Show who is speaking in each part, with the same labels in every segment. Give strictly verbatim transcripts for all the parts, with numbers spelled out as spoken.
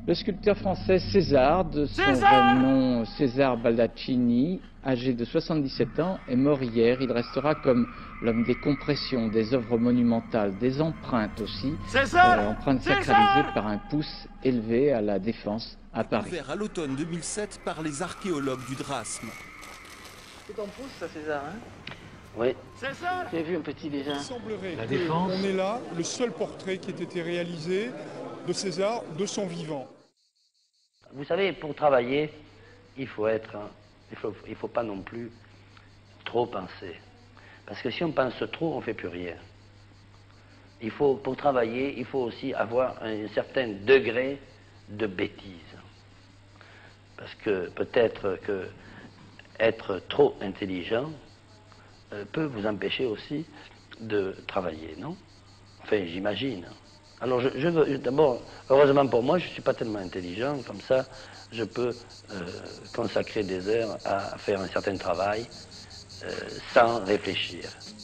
Speaker 1: Le sculpteur français César, de son vrai nom César Baldaccini, âgé de soixante-dix-sept ans, est mort hier. Il restera comme l'homme des compressions, des œuvres monumentales, des empreintes aussi, euh, empreintes sacralisées par un pouce élevé à la Défense à Paris.
Speaker 2: Ouvert à l'automne deux mille sept par les archéologues du Drasme.
Speaker 3: C'est ton pouce, ça, César, hein?
Speaker 4: Oui.
Speaker 3: J'ai vu un petit déjà.
Speaker 5: Il semblerait
Speaker 6: La Défense.
Speaker 5: qu'on est là, le seul portrait qui ait été réalisé de César de son vivant.
Speaker 4: Vous savez, pour travailler, il faut être, hein, il faut, il faut pas non plus trop penser. Parce que si on pense trop, on ne fait plus rien. Il faut, pour travailler, il faut aussi avoir un certain degré de bêtise. Parce que peut-être que être trop intelligent euh, peut vous empêcher aussi de travailler, non? Enfin, j'imagine. Alors, je, je veux, d'abord, heureusement pour moi, je ne suis pas tellement intelligent, comme ça, je peux euh, consacrer des heures à faire un certain travail euh, sans réfléchir.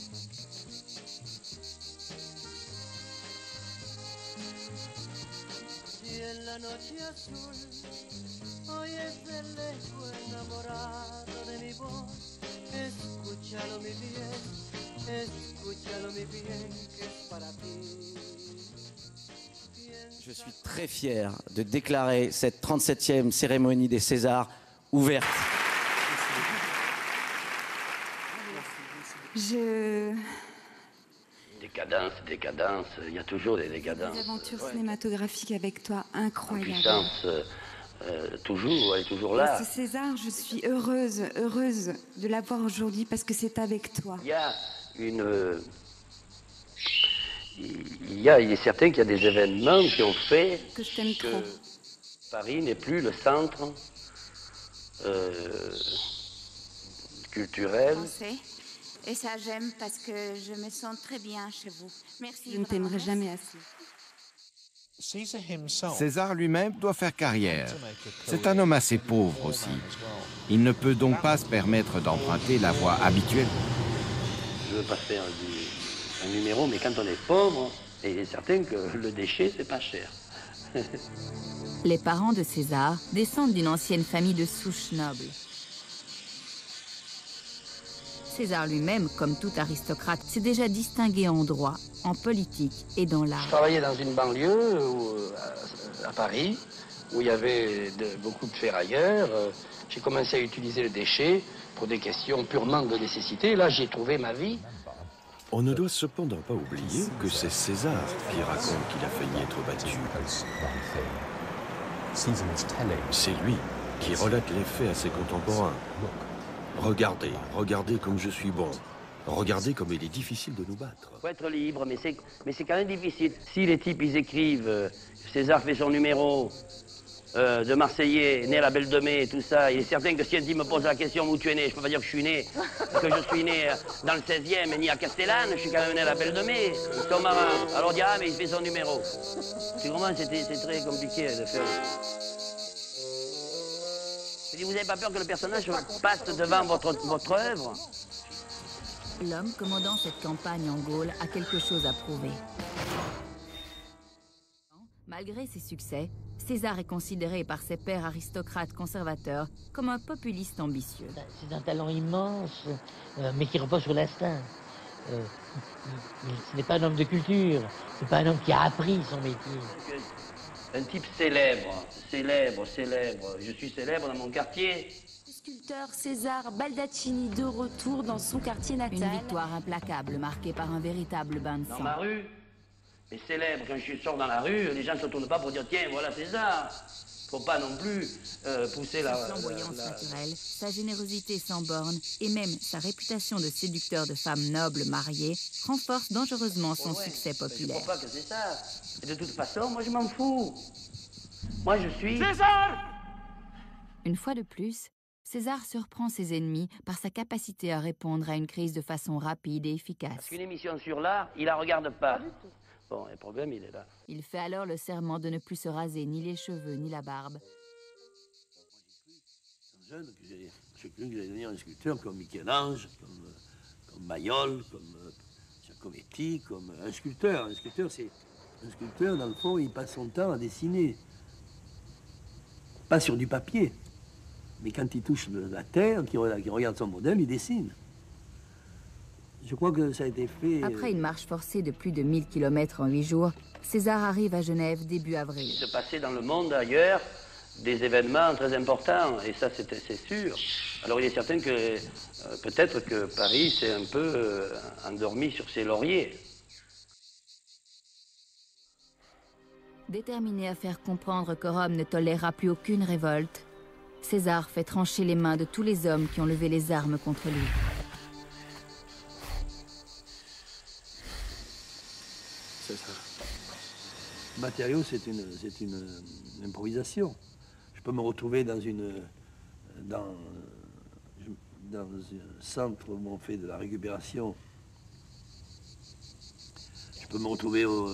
Speaker 7: Je suis très fier de déclarer cette trente-septième cérémonie des Césars ouverte.
Speaker 8: Je...
Speaker 4: Décadence, décadence, il y a toujours des décadences.
Speaker 8: Des aventures
Speaker 4: Ouais.
Speaker 8: cinématographiques avec toi incroyables.
Speaker 4: Puissance, euh, euh, toujours, elle est toujours là.
Speaker 8: Ce César, je suis heureuse, heureuse de l'avoir aujourd'hui parce que c'est avec toi.
Speaker 4: Il y a une... euh, il y a, il est certain qu'il y a des événements qui ont fait
Speaker 8: Que je t'aime
Speaker 4: que
Speaker 8: trop.
Speaker 4: Paris n'est plus le centre euh, culturel.
Speaker 9: Français. Et ça, j'aime parce que je me sens très bien chez vous. Merci.
Speaker 8: Je ne t'aimerai jamais assez.
Speaker 10: César lui-même doit faire carrière. C'est un homme assez pauvre aussi. Il ne peut donc pas se permettre d'emprunter la voie habituelle.
Speaker 4: Je veux pas faire du, un numéro, mais quand on est pauvre, il est certain que le déchet, c'est pas cher.
Speaker 11: Les parents de César descendent d'une ancienne famille de souche noble. César lui-même, comme tout aristocrate, s'est déjà distingué en droit, en politique et dans
Speaker 4: Je
Speaker 11: l'art.
Speaker 4: travaillais dans une banlieue où, à, à Paris, où il y avait de, beaucoup de ferrailleurs. J'ai commencé à utiliser le déchet pour des questions purement de nécessité. Là, j'ai trouvé ma vie.
Speaker 2: On ne doit cependant pas oublier que c'est César qui raconte qu'il a failli être battu. C'est lui qui relate les faits à ses contemporains. Regardez, regardez comme je suis bon. Regardez comme il est difficile de nous battre.
Speaker 4: Il faut être libre, mais c'est mais c'est quand même difficile. Si les types, ils écrivent, euh, César fait son numéro euh, de Marseillais, né à la Belle de Mai, tout ça, il est certain que si un type me pose la question où tu es né, je peux pas dire que je suis né, que je suis né dans le seizième et ni à Castellane, je suis quand même né à la Belle de Mai, son marin. Alors on dit, ah mais il fait son numéro. C'est vraiment, c'était c'est très compliqué de faire. Je dis, vous n'avez pas peur que le personnage passe devant votre, votre œuvre?
Speaker 11: L'homme commandant cette campagne en Gaule a quelque chose à prouver. Malgré ses succès, César est considéré par ses pairs aristocrates conservateurs comme un populiste ambitieux.
Speaker 3: C'est un talent immense, euh, mais qui repose sur l'instinct. Euh, il- il- ce n'est pas un homme de culture, ce n'est pas un homme qui a appris son métier.
Speaker 4: Un type célèbre, célèbre, célèbre. Je suis célèbre dans mon quartier.
Speaker 8: Le sculpteur César Baldaccini de retour dans son quartier natal.
Speaker 11: Une victoire implacable marquée par un véritable bain de
Speaker 4: Dans
Speaker 11: sang.
Speaker 4: ma rue, mais célèbre, quand je sors dans la rue, les gens ne se tournent pas pour dire tiens, voilà César. Faut pas non plus euh, pousser la.
Speaker 11: Sa flamboyance
Speaker 4: la- la-
Speaker 11: naturelle, sa générosité sans borne et même sa réputation de séducteur de femmes nobles mariées renforcent dangereusement son
Speaker 4: Ouais,
Speaker 11: succès
Speaker 4: mais je
Speaker 11: populaire.
Speaker 4: crois pas que c'est ça. Et de toute façon, moi je m'en fous. Moi je suis.
Speaker 11: Une fois de plus, César surprend ses ennemis par sa capacité à répondre à une crise de façon rapide et efficace.
Speaker 4: Parce qu'une émission sur l'art, il la regarde pas. Bon, le problème, il est là.
Speaker 11: Il fait alors le serment de ne plus se raser ni les cheveux ni la barbe.
Speaker 12: Jeune, que j'ai j'ai cru que j'allais devenir un sculpteur comme Michel-Ange, comme, euh, comme Mayol, comme euh, Giacometti, comme euh, un sculpteur. Un sculpteur, c'est un sculpteur, dans le fond, il passe son temps à dessiner. pas sur du papier, mais quand il touche la terre, qu'il regarde, qu'il regarde son modèle, il dessine. Je crois que ça a été fait...
Speaker 11: Après une marche forcée de plus de mille kilomètres en huit jours, César arrive à Genève début avril.
Speaker 4: Il se passait dans le monde ailleurs des événements très importants, et ça c'est sûr. Alors il est certain que euh, peut-être que Paris s'est un peu euh, endormi sur ses lauriers.
Speaker 11: Déterminé à faire comprendre que Rome ne tolérera plus aucune révolte, César fait trancher les mains de tous les hommes qui ont levé les armes contre lui.
Speaker 12: C'est ça. Le matériau, c'est une, c'est une, une improvisation. Je peux me retrouver dans une, dans, dans un centre où on fait de la récupération. Je peux me retrouver au,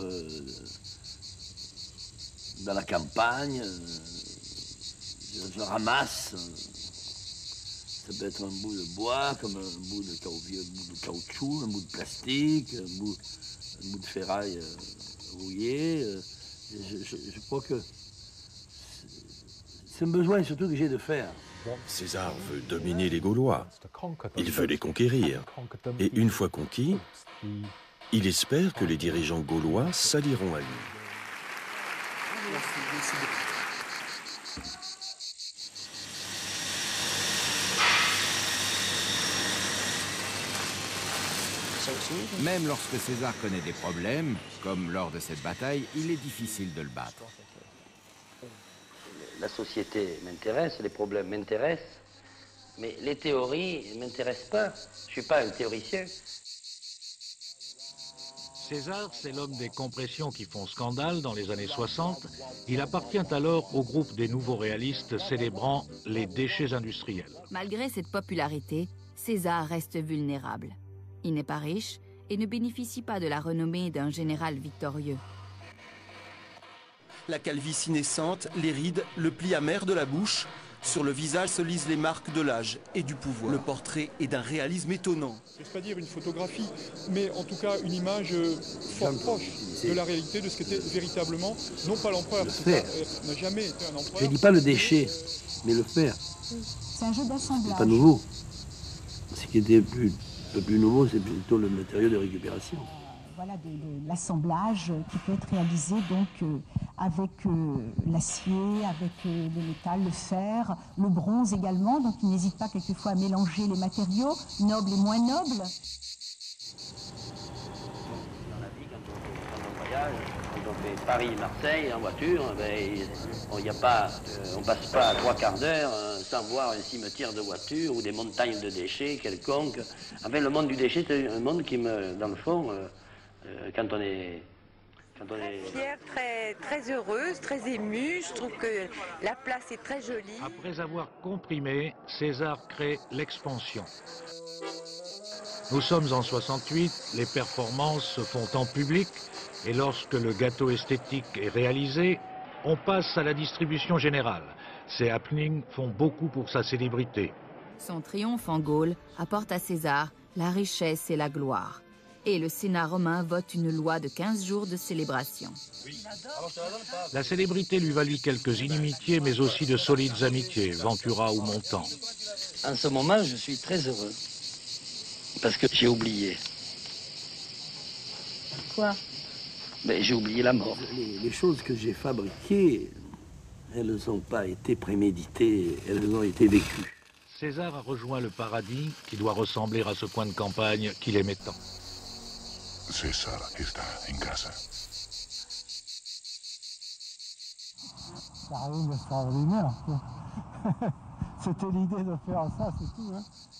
Speaker 12: dans la campagne. Je, je ramasse. Ça peut être un bout de bois, comme un bout de, un bout de caoutchouc, un bout de plastique, un bout, un bout de ferraille euh, rouillée. Euh, je, je, je crois que c'est un besoin surtout que j'ai de faire.
Speaker 2: César veut dominer les Gaulois. Il veut les conquérir. Et une fois conquis, il espère que les dirigeants gaulois s'allieront à lui.
Speaker 10: Même lorsque César connaît des problèmes, comme lors de cette bataille, il est difficile de le battre.
Speaker 4: La société m'intéresse, les problèmes m'intéressent, mais les théories ne m'intéressent pas. Je ne suis pas un théoricien.
Speaker 6: César, c'est l'homme des compressions qui font scandale dans les années soixante. Il appartient alors au groupe des nouveaux réalistes célébrant les déchets industriels.
Speaker 11: Malgré cette popularité, César reste vulnérable. Il n'est pas riche et ne bénéficie pas de la renommée d'un général victorieux.
Speaker 13: La calvitie naissante, les rides, le pli amer de la bouche. Sur le visage se lisent les marques de l'âge et du pouvoir. Le portrait est d'un réalisme étonnant.
Speaker 5: Je ne vais pas dire une photographie, mais en tout cas une image fort proche de la réalité, de ce qu'était véritablement, non pas l'empereur, qui n'a jamais été un empereur.
Speaker 12: Je ne dis pas le déchet, mais le fer.
Speaker 14: C'est un jeu d'assemblage.
Speaker 12: C'est pas nouveau. Ce qui était plus, le plus nouveau, c'est plutôt le matériau de récupération.
Speaker 14: Voilà de, de l'assemblage qui peut être réalisé donc euh, avec euh, l'acier, avec euh, le métal, le fer, le bronze également. Donc il n'hésite pas quelquefois à mélanger les matériaux, nobles et moins nobles.
Speaker 4: Dans la vie, quand on, quand on voyage, quand on fait Paris-Marseille en voiture, ben, on y a pas, euh, on passe pas trois quarts d'heure euh, sans voir un cimetière de voitures ou des montagnes de déchets quelconques. Enfin, le monde du déchet, c'est un monde qui me, dans le fond, euh, euh, quand on est... Quand on est...
Speaker 15: Très fière, très, très heureuse, très émue. Je trouve que la place est très jolie.
Speaker 6: Après avoir comprimé, César crée l'expansion. Nous sommes en soixante-huit, les performances se font en public et lorsque le gâteau esthétique est réalisé, on passe à la distribution générale. Ces happenings font beaucoup pour sa célébrité.
Speaker 11: Son triomphe en Gaule apporte à César la richesse et la gloire. Et le Sénat romain vote une loi de quinze jours de célébration.
Speaker 6: La célébrité lui valut quelques inimitiés, mais aussi de solides amitiés, Ventura ou Montand.
Speaker 4: En ce moment, je suis très heureux. Parce que j'ai oublié.
Speaker 15: Quoi?
Speaker 4: Ben, j'ai oublié la mort.
Speaker 12: Les, les choses que j'ai fabriquées, elles n'ont pas été préméditées, elles ont été vécues.
Speaker 6: César a rejoint le paradis qui doit ressembler à ce coin de campagne qu'il aimait tant.
Speaker 16: César está en casa.
Speaker 17: Ça arrive extraordinaire. C'était l'idée de faire ça, c'est tout. Hein.